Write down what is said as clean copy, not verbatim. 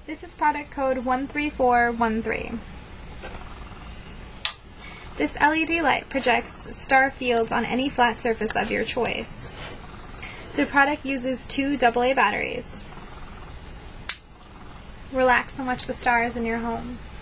This is product code 13413. This LED light projects star fields on any flat surface of your choice. The product uses 2 AA batteries. Relax and watch the stars in your home.